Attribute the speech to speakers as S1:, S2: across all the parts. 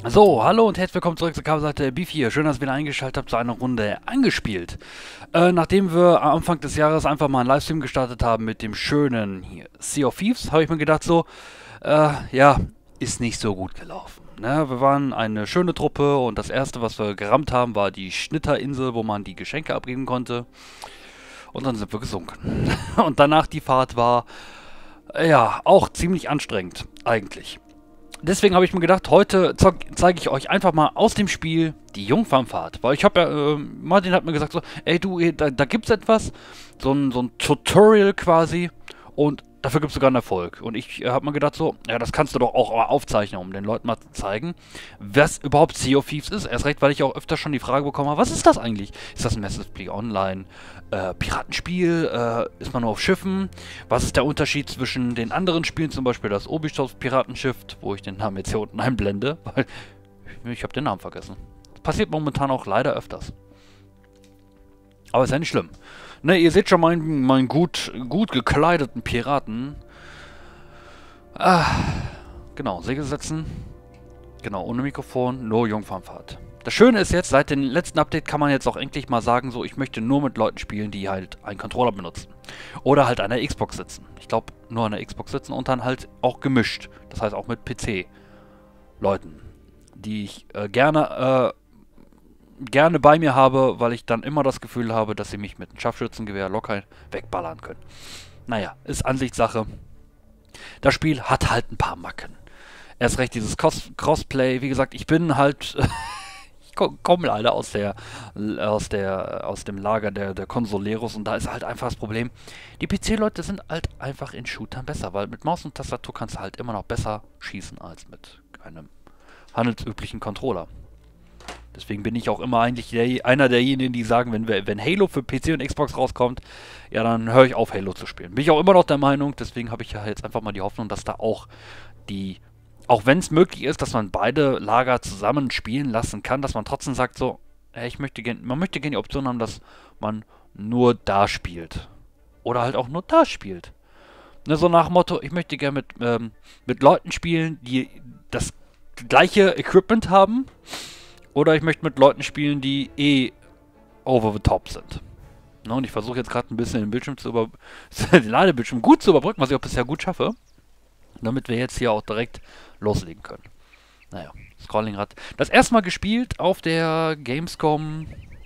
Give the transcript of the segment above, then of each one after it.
S1: So, hallo und herzlich willkommen zurück zur Coverseite Beef hier. Schön, dass ihr wieder eingeschaltet habt zu einer Runde angespielt. Nachdem wir am Anfang des Jahres einfach mal einen Livestream gestartet haben mit dem schönen hier Sea of Thieves, habe ich mir gedacht so, ja, ist nicht so gut gelaufen. Ne? Wir waren eine schöne Truppe und das erste, was wir gerammt haben, war die Schnitterinsel, wo man die Geschenke abgeben konnte. Und dann sind wir gesunken. Und danach die Fahrt war, ja, auch ziemlich anstrengend, eigentlich. Deswegen habe ich mir gedacht, heute zeige ich euch einfach mal aus dem Spiel die Jungfernfahrt. Weil ich habe ja, Martin hat mir gesagt so, ey du, da gibt's etwas, so ein Tutorial quasi und dafür gibt es sogar einen Erfolg. Und ich habe mir gedacht so, ja das kannst du doch auch mal aufzeichnen, um den Leuten mal zu zeigen, was überhaupt Sea of Thieves ist. Erst recht, weil ich auch öfter schon die Frage bekommen habe, was ist das eigentlich? Ist das ein Massively Online Piratenspiel? Ist man nur auf Schiffen? Was ist der Unterschied zwischen den anderen Spielen, zum Beispiel das Ubisoft Piratenschiff, wo ich den Namen jetzt hier unten einblende, weil ich habe den Namen vergessen. Das passiert momentan auch leider öfters. Aber ist ja nicht schlimm. Ne, ihr seht schon meinen gut gekleideten Piraten. Genau, Segel setzen. Genau, ohne Mikrofon, nur Jungfernfahrt. Das Schöne ist jetzt, seit dem letzten Update kann man jetzt auch endlich mal sagen, so, ich möchte nur mit Leuten spielen, die halt einen Controller benutzen. Oder halt an der Xbox sitzen. Ich glaube, nur an der Xbox sitzen und dann halt auch gemischt. Das heißt auch mit PC-Leuten, die ich gerne bei mir habe, weil ich dann immer das Gefühl habe, dass sie mich mit einem Scharfschützengewehr locker wegballern können. Naja, ist Ansichtssache. Das Spiel hat halt ein paar Macken. Erst recht dieses Crossplay, wie gesagt, ich bin halt... ich komme leider aus dem Lager der Consoleros und da ist halt einfach das Problem, die PC-Leute sind halt einfach in Shootern besser, weil mit Maus und Tastatur kannst du halt immer noch besser schießen als mit einem handelsüblichen Controller. Deswegen bin ich auch immer eigentlich einer derjenigen, die sagen, wenn Halo für PC und Xbox rauskommt, ja, dann höre ich auf, Halo zu spielen. Bin ich auch immer noch der Meinung, deswegen habe ich ja jetzt einfach mal die Hoffnung, dass da auch auch wenn es möglich ist, dass man beide Lager zusammen spielen lassen kann, dass man trotzdem sagt so, man möchte gerne die Option haben, dass man nur da spielt. Oder halt auch nur da spielt. Ne, so nach dem Motto, ich möchte gerne mit Leuten spielen, die das gleiche Equipment haben. Oder ich möchte mit Leuten spielen, die over the top sind. Ne, und ich versuche jetzt gerade ein bisschen den Bildschirm den Ladebildschirm gut zu überbrücken, was ich auch bisher gut schaffe. Damit wir jetzt hier auch direkt loslegen können. Naja, Scrollingrad. Das erste Mal gespielt auf der Gamescom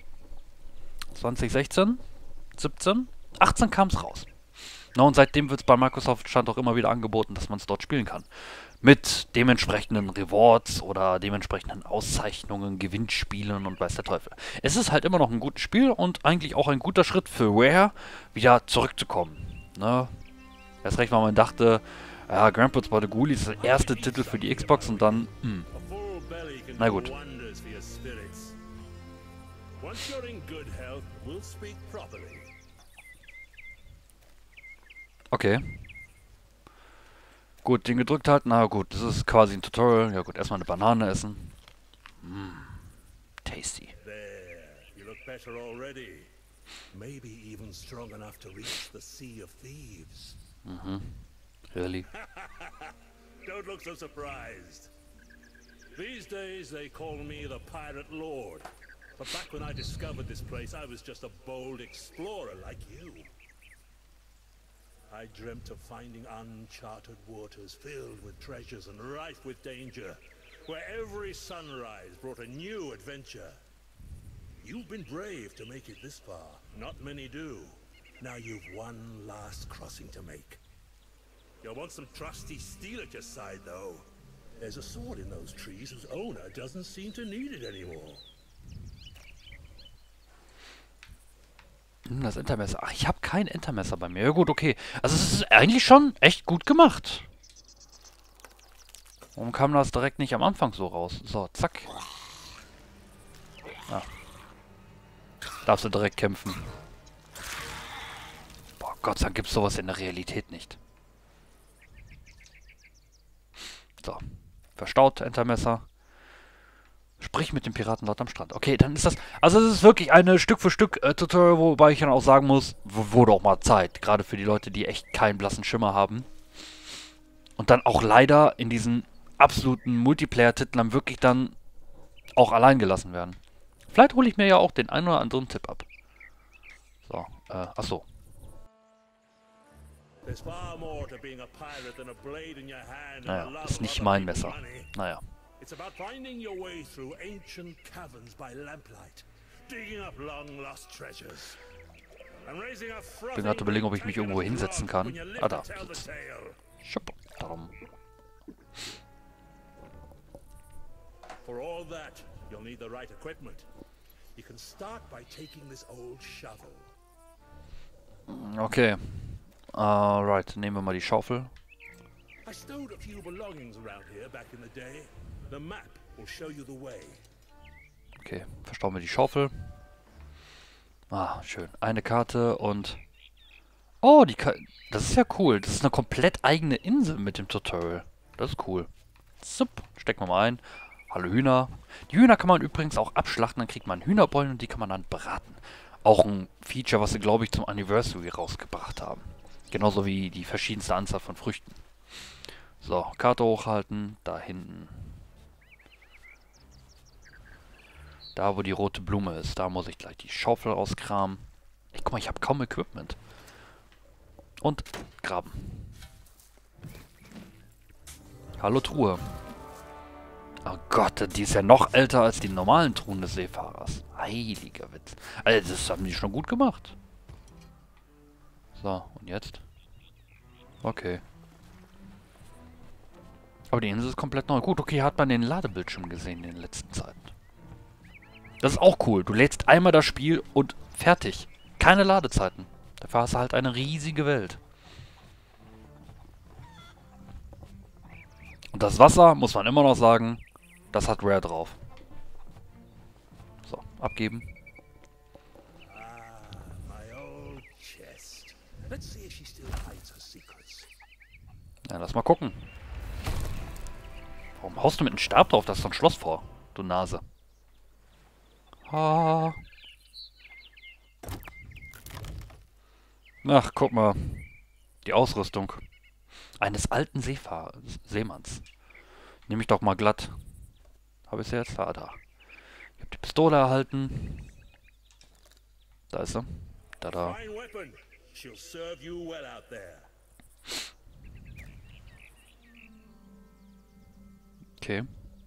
S1: 2016, 17, 18 kam es raus. Na, und seitdem wird es bei Microsoft Stand auch immer wieder angeboten, dass man es dort spielen kann. Mit dementsprechenden Rewards oder dementsprechenden Auszeichnungen, Gewinnspielen und weiß der Teufel. Es ist halt immer noch ein gutes Spiel und eigentlich auch ein guter Schritt für Rare, wieder zurückzukommen. Ne? Erst recht, weil man dachte, ja, Grand Theft Auto Ghoulies ist der erste Titel für die Xbox und dann, na gut. Okay. Gut, den gedrückt halten, na gut, das ist quasi ein Tutorial. Ja gut, erstmal eine Banane essen. Tasty.
S2: Maybe even strong enough to reach the Sea of Thieves.
S1: Really?
S2: Don't look so surprised. These days they call me the Pirate Lord. But back when I discovered this place, I was just a bold explorer like you. I dreamt of finding uncharted waters filled with treasures and rife with danger, where every sunrise brought a new adventure. You've been brave to make it this far. Not many do. Now you've one last crossing to make. You'll want some trusty steel at your side, though. There's a sword in those trees whose owner doesn't seem to need it anymore.
S1: Das Entermesser. Ach, ich habe kein Entermesser bei mir. Ja gut, okay. Also es ist eigentlich schon echt gut gemacht. Warum kam das direkt nicht am Anfang so raus? So, zack. Ah. Darfst du direkt kämpfen. Boah, Gott sei Dank gibt es sowas in der Realität nicht. So. Verstaut, Entermesser. Sprich mit dem Piraten dort am Strand. Okay, dann ist das... Also es ist wirklich eine Stück für Stück Tutorial, wobei ich dann auch sagen muss, wurde auch mal Zeit. Gerade für die Leute, die echt keinen blassen Schimmer haben. Und dann auch leider in diesen absoluten Multiplayer-Titeln wirklich dann auch allein gelassen werden. Vielleicht hole ich mir ja auch den einen oder anderen Tipp ab. So, achso. Naja, ist nicht mein Messer. Naja.
S2: It's about finding your way through ancient caverns by lamplight, digging up long-lost treasures, and raising a
S1: Ich bin gerade überlegen, ob ich mich irgendwo hinsetzen kann. Ah, da. Schupp. Darum.
S2: For all that, you'll need the right equipment. You can start by taking this old shovel.
S1: Okay. Right, nehmen wir mal die Schaufel.
S2: I stowed a few belongings around here back in the day. The map will show you the way.
S1: Okay, verstauen wir die Schaufel. Ah, schön. Eine Karte und... Oh, das ist ja cool. Das ist eine komplett eigene Insel mit dem Tutorial. Das ist cool. Zup, stecken wir mal ein. Hallo Hühner. Die Hühner kann man übrigens auch abschlachten, dann kriegt man Hühnerbollen und die kann man dann braten. Auch ein Feature, was sie, glaube ich, zum Anniversary rausgebracht haben. Genauso wie die verschiedenste Anzahl von Früchten. So, Karte hochhalten. Da hinten. Da, wo die rote Blume ist, da muss ich gleich die Schaufel rauskramen. Ey, guck mal, ich habe kaum Equipment. Und graben. Hallo Truhe. Oh Gott, die ist ja noch älter als die normalen Truhen des Seefahrers. Heiliger Witz. Also, das haben die schon gut gemacht. So, und jetzt? Okay. Aber die Insel ist komplett neu. Gut, okay, hat man den Ladebildschirm gesehen in den letzten Zeiten. Das ist auch cool. Du lädst einmal das Spiel und fertig. Keine Ladezeiten. Dafür hast du halt eine riesige Welt. Und das Wasser, muss man immer noch sagen, das hat Rare drauf. So, abgeben. Ja, lass mal gucken. Warum haust du mit einem Stab drauf? Da ist doch ein Schloss vor, du Nase. Ha. Ach, guck mal. Die Ausrüstung eines alten Seemanns. Nehme ich doch mal glatt. Habe ich sie jetzt? Da. Ich habe die Pistole erhalten. Da ist sie. Da. Okay.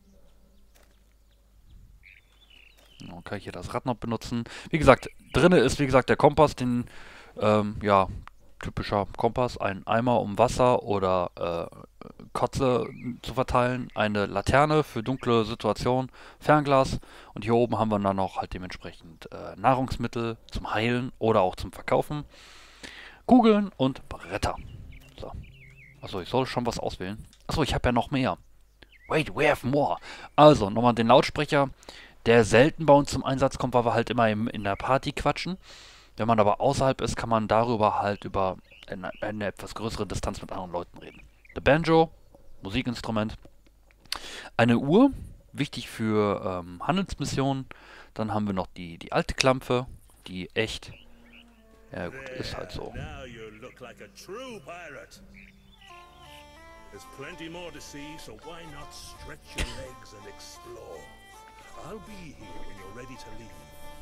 S1: Dann kann ich hier das Rad noch benutzen. Wie gesagt, drinne ist wie gesagt der Kompass, den, ja, typischer Kompass, ein Eimer um Wasser oder Kotze zu verteilen, eine Laterne für dunkle Situationen, Fernglas und hier oben haben wir dann noch halt dementsprechend Nahrungsmittel zum Heilen oder auch zum Verkaufen, Kugeln und Bretter. So. Achso, ich soll schon was auswählen. Achso, ich habe ja noch mehr. Wait, we have more. Also, nochmal den Lautsprecher, der selten bei uns zum Einsatz kommt, weil wir halt immer in der Party quatschen. Wenn man aber außerhalb ist, kann man darüber halt über eine etwas größere Distanz mit anderen Leuten reden. Der Banjo, Musikinstrument. Eine Uhr, wichtig für Handelsmissionen. Dann haben wir noch die alte Klampfe, die echt... Ja gut, ist halt so.
S2: There's plenty more to see, so why not stretch your legs and explore? I'll be here when you're ready to leave.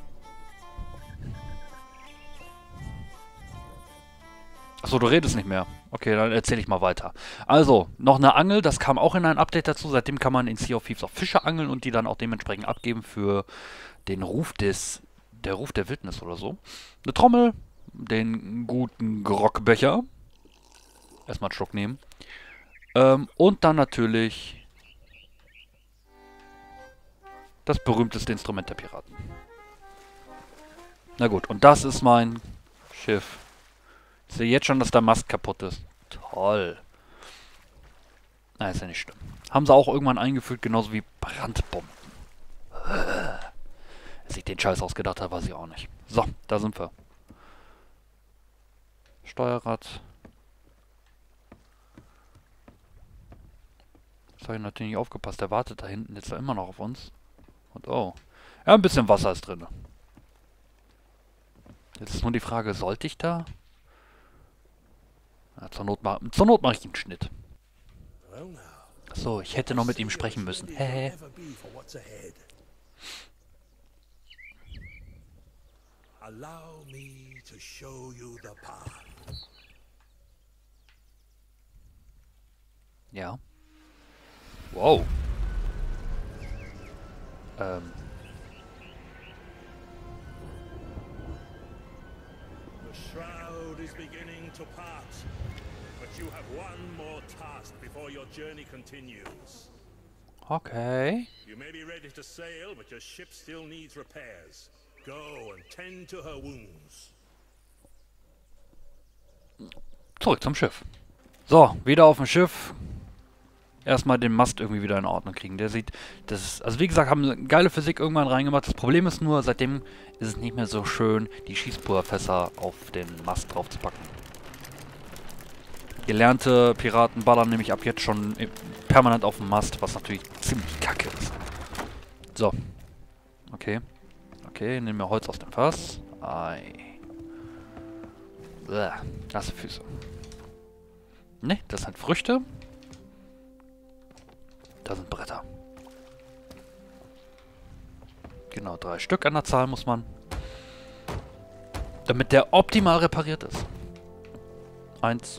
S1: Achso, du redest nicht mehr. Okay, dann erzähle ich mal weiter. Also, noch eine Angel, das kam auch in ein Update dazu. Seitdem kann man in Sea of Thieves auch Fische angeln und die dann auch dementsprechend abgeben für den Ruf der Ruf der Wildnis oder so. Eine Trommel, den guten Grogbecher. Erstmal einen Schluck nehmen. Und dann natürlich das berühmteste Instrument der Piraten. Na gut, und das ist mein Schiff. Ich sehe jetzt schon, dass der Mast kaputt ist. Toll. Na, ist ja nicht schlimm. Haben sie auch irgendwann eingefügt, genauso wie Brandbomben. Wer sich den Scheiß ausgedacht hat, weiß ich auch nicht. So, da sind wir. Steuerrad. Das habe ich natürlich nicht aufgepasst. Der wartet da hinten jetzt immer noch auf uns. Und oh. Ja, ein bisschen Wasser ist drin. Jetzt ist nur die Frage, sollte ich da? Ja, zur Not mache ich einen Schnitt. So, ich hätte noch mit ihm sprechen müssen. Hä?
S2: Allow me to show you the path.
S1: Ja. Wow.
S2: The shroud is beginning to part, but you have one more task before your journey continues.
S1: Okay.
S2: You may be ready to sail, but your ship still needs repairs. Go and tend to her wounds.
S1: Zurück zum Schiff. So, wieder auf dem Schiff. Erstmal den Mast irgendwie wieder in Ordnung kriegen. Der sieht, das ist, also wie gesagt, haben eine geile Physik irgendwann reingemacht. Das Problem ist nur, seitdem ist es nicht mehr so schön, die Schießpulverfässer auf den Mast drauf zu packen. Gelernte Piraten ballern nämlich ab jetzt schon permanent auf dem Mast, was natürlich ziemlich kacke ist. So. Okay. Okay, nehmen wir Holz aus dem Fass. Ei. Bäh, nasse Füße. Ne, das sind Früchte. Da sind Bretter. Genau, 3 Stück an der Zahl muss man. Damit der optimal repariert ist. 1.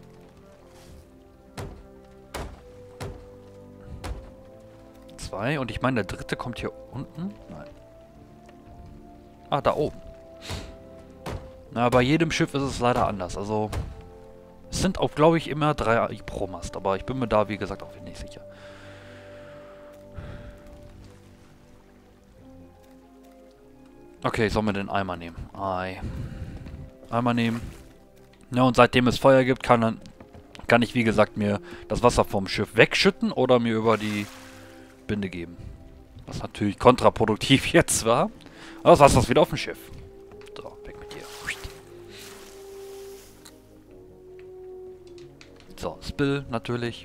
S1: 2. Und ich meine, der dritte kommt hier unten. Nein. Ah, da oben. Na, bei jedem Schiff ist es leider anders. Also, es sind auch, glaube ich, immer 3 pro Mast. Aber ich bin mir da, wie gesagt, auch nicht sicher. Okay, sollen wir den Eimer nehmen? Eimer nehmen. Ja, und seitdem es Feuer gibt, kann ich, wie gesagt, mir das Wasser vom Schiff wegschütten oder mir über die Binde geben. Was natürlich kontraproduktiv jetzt war. Aber das Wasser ist wieder auf dem Schiff. So, weg mit dir. So, Spill natürlich.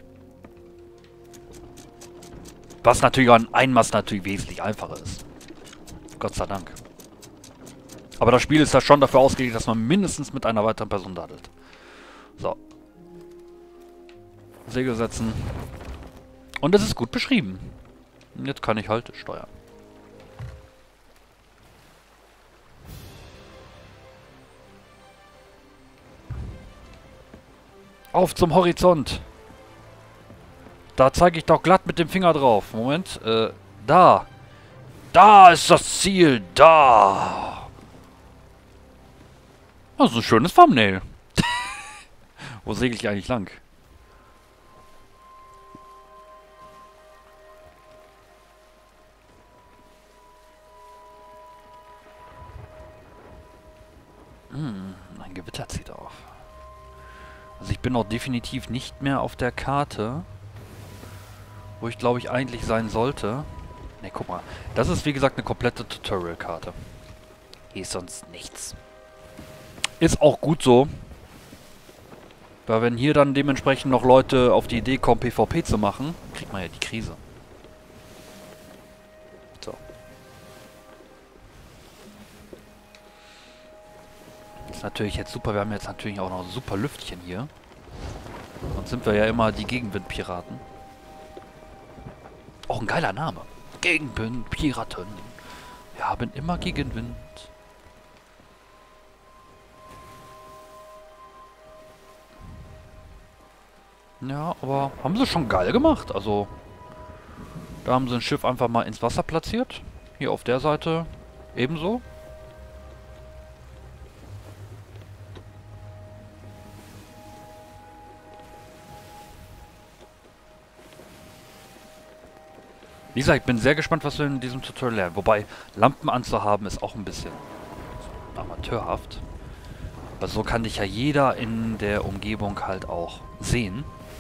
S1: Was natürlich an Einmast natürlich wesentlich einfacher ist. Gott sei Dank. Aber das Spiel ist ja schon dafür ausgelegt, dass man mindestens mit einer weiteren Person daddelt. So. Segel setzen. Und es ist gut beschrieben. Und jetzt kann ich halt steuern. Auf zum Horizont. Da zeige ich doch glatt mit dem Finger drauf. Moment. Da. Da ist das Ziel. Da. Das ist ein schönes Thumbnail. Wo segel ich eigentlich lang? Ein Gewitter zieht auf. Also ich bin auch definitiv nicht mehr auf der Karte, wo ich glaube ich eigentlich sein sollte. Ne, guck mal. Das ist wie gesagt eine komplette Tutorial-Karte. Hier ist sonst nichts. Ist auch gut so. Weil wenn hier dann dementsprechend noch Leute auf die Idee kommen, PvP zu machen, kriegt man ja die Krise. So. Das ist natürlich jetzt super. Wir haben jetzt natürlich auch noch super Lüftchen hier. Sonst sind wir ja immer die Gegenwindpiraten. Auch ein geiler Name. Gegenwindpiraten. Wir haben immer Gegenwind. Ja, aber haben sie schon geil gemacht. Also, da haben sie ein Schiff einfach mal ins Wasser platziert. Hier auf der Seite ebenso. Wie gesagt, ich bin sehr gespannt, was wir in diesem Tutorial lernen. Wobei, Lampen anzuhaben ist auch ein bisschen amateurhaft. Weil so kann dich ja jeder in der Umgebung halt auch sehen.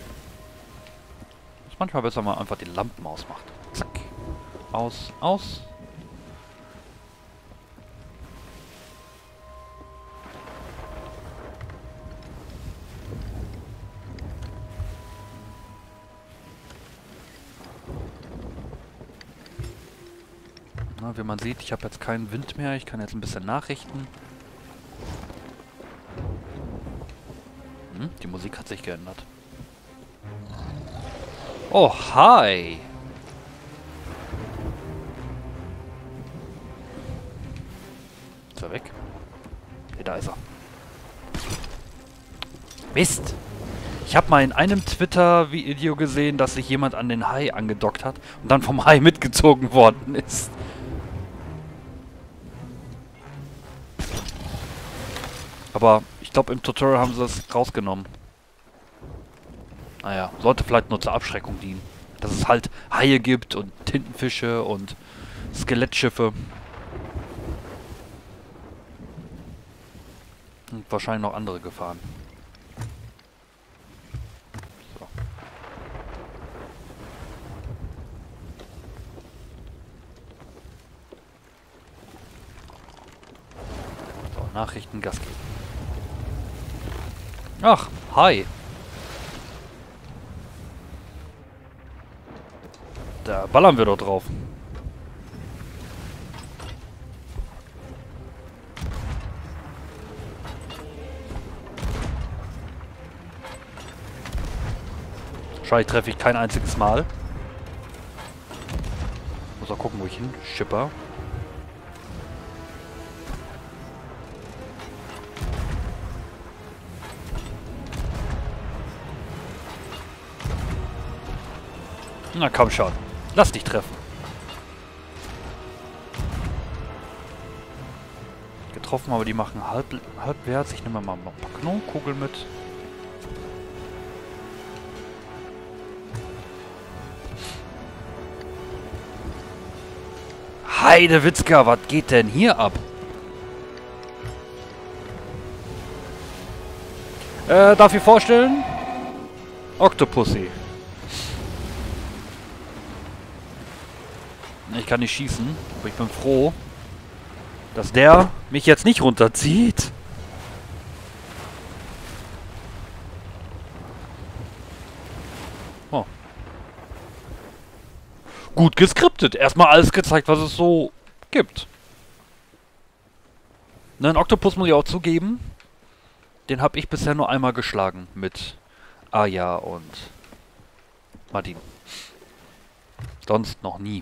S1: Ist manchmal besser, wenn man einfach die Lampen ausmacht. Zack. Aus, aus. Na, wie man sieht, ich habe jetzt keinen Wind mehr. Ich kann jetzt ein bisschen nachrichten. Die Musik hat sich geändert. Oh, hi. Ist er weg? Nee, da ist er. Mist. Ich habe mal in einem Twitter-Video gesehen, dass sich jemand an den Hai angedockt hat und dann vom Hai mitgezogen worden ist. Aber ich glaube, im Tutorial haben sie das rausgenommen. Naja, sollte vielleicht nur zur Abschreckung dienen. Dass es halt Haie gibt und Tintenfische und Skelettschiffe. Und wahrscheinlich noch andere Gefahren. So. So, Nachrichten, Gas geben. Ach, hi. Da ballern wir doch drauf. Wahrscheinlich treffe ich kein einziges Mal. Muss auch gucken, wo ich hin schipper. Na komm schon. Lass dich treffen. Getroffen, aber die machen halbwärts. Ich nehme mal ein paar Kanonenkugeln mit. Heidewitzka, was geht denn hier ab? Darf ich vorstellen? Octopussy. Ich kann nicht schießen, aber ich bin froh, dass der mich jetzt nicht runterzieht. Oh. Gut geskriptet. Erstmal alles gezeigt, was es so gibt. Ne, einen Oktopus muss ich auch zugeben. Den habe ich bisher nur einmal geschlagen mit Aya und Martin. Sonst noch nie.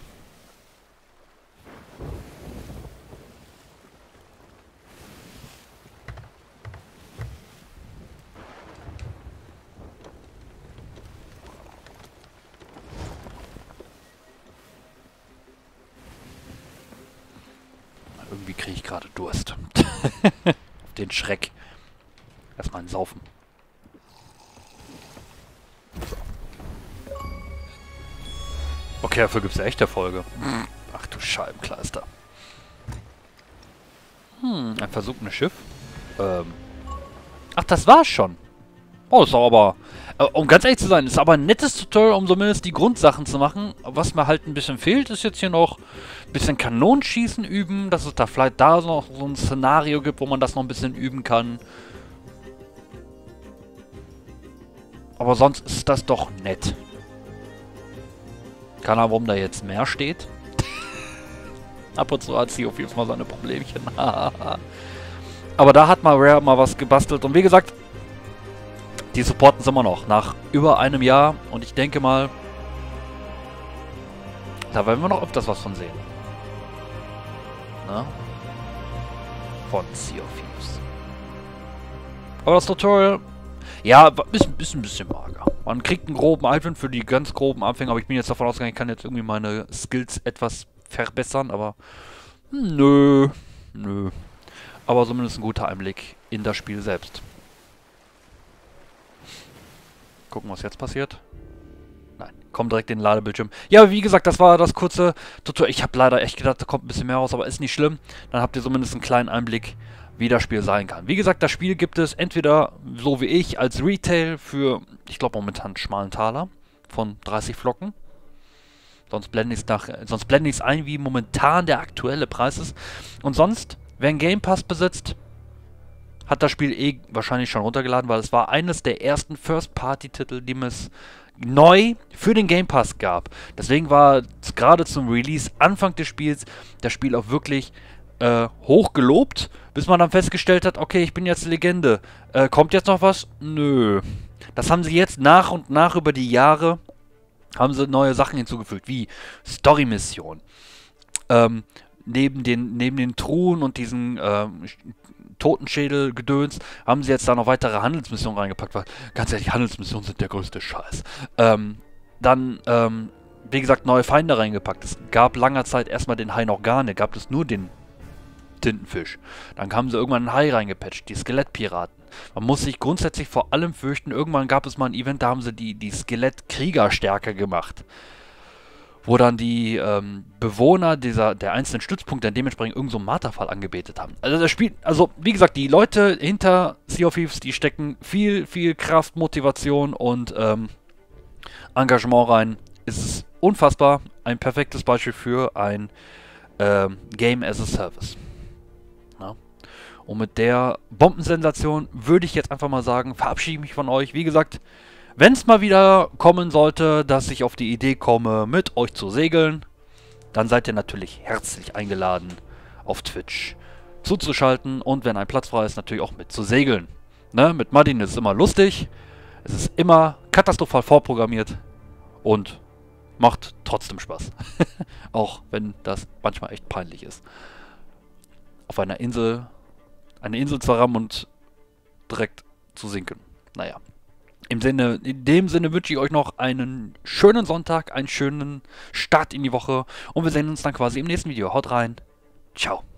S1: Irgendwie kriege ich gerade Durst. Den Schreck. Erstmal ein Saufen. So. Okay, dafür gibt es ja echt Erfolge. Ach du Scheibenkleister. Ein versunkenes Schiff. Ach, das war's schon. Oh, ist aber... um ganz ehrlich zu sein, ist aber ein nettes Tutorial, um zumindest die Grundsachen zu machen. Was mir halt ein bisschen fehlt, ist jetzt hier noch ein bisschen Kanonenschießen üben. Dass es da vielleicht da noch so ein Szenario gibt, wo man das noch ein bisschen üben kann. Aber sonst ist das doch nett. Keine Ahnung, warum da jetzt mehr steht. Ab und zu hat sie auf jeden Fall seine Problemchen. Aber da hat mal Rare mal was gebastelt. Und wie gesagt, die supporten es immer noch. Nach über einem Jahr. Und ich denke mal, da werden wir noch öfters was von sehen. Na? Von Sea of Thieves. Aber das Tutorial, ja, ist ein bisschen mager. Man kriegt einen groben Einblick für die ganz groben Anfänger. Aber ich bin jetzt davon ausgegangen, ich kann jetzt irgendwie meine Skills etwas verbessern. Aber nö. Aber zumindest ein guter Einblick in das Spiel selbst. Gucken, was jetzt passiert. Nein, kommt direkt in den Ladebildschirm. Ja, wie gesagt, das war das kurze Tutorial. Ich habe leider echt gedacht, da kommt ein bisschen mehr raus, aber ist nicht schlimm. Dann habt ihr zumindest einen kleinen Einblick, wie das Spiel sein kann. Wie gesagt, das Spiel gibt es entweder, so wie ich, als Retail für, ich glaube momentan einen schmalen Taler von 30 Flocken. Sonst blende ich es ein, wie momentan der aktuelle Preis ist. Und sonst, wer einen Game Pass besitzt, hat das Spiel wahrscheinlich schon runtergeladen, weil es war eines der ersten First-Party-Titel, die es neu für den Game Pass gab. Deswegen war gerade zum Release Anfang des Spiels das Spiel auch wirklich hoch gelobt, bis man dann festgestellt hat, okay, ich bin jetzt Legende. Kommt jetzt noch was? Nö. Das haben sie jetzt nach und nach über die Jahre haben sie neue Sachen hinzugefügt, wie Story-Missionen. Neben den Truhen und diesen Totenschädel-Gedöns haben sie jetzt da noch weitere Handelsmissionen reingepackt, weil ganz ehrlich, Handelsmissionen sind der größte Scheiß. Wie gesagt, neue Feinde reingepackt. Es gab langer Zeit erstmal den Hai Organe, gab es nur den Tintenfisch. Dann haben sie irgendwann einen Hai reingepatcht, die Skelettpiraten. Man muss sich grundsätzlich vor allem fürchten, irgendwann gab es mal ein Event, da haben sie die Skelettkrieger stärker gemacht. Wo dann die Bewohner der einzelnen Stützpunkte dann dementsprechend irgend so einen Marterfall angebetet haben. Also das Spiel, also wie gesagt, die Leute hinter Sea of Thieves, die stecken viel, viel Kraft, Motivation und Engagement rein. Es ist unfassbar, ein perfektes Beispiel für ein Game as a Service. Ja. Und mit der Bombensensation würde ich jetzt einfach mal sagen, verabschiede ich mich von euch. Wie gesagt, wenn es mal wieder kommen sollte, dass ich auf die Idee komme, mit euch zu segeln, dann seid ihr natürlich herzlich eingeladen, auf Twitch zuzuschalten und wenn ein Platz frei ist, natürlich auch mit zu segeln. Ne? Mit Martin ist es immer lustig, es ist immer katastrophal vorprogrammiert und macht trotzdem Spaß. Auch wenn das manchmal echt peinlich ist. Auf einer Insel, eine Insel zu rammen und direkt zu sinken. Naja. In dem Sinne wünsche ich euch noch einen schönen Sonntag, einen schönen Start in die Woche und wir sehen uns dann quasi im nächsten Video. Haut rein. Ciao.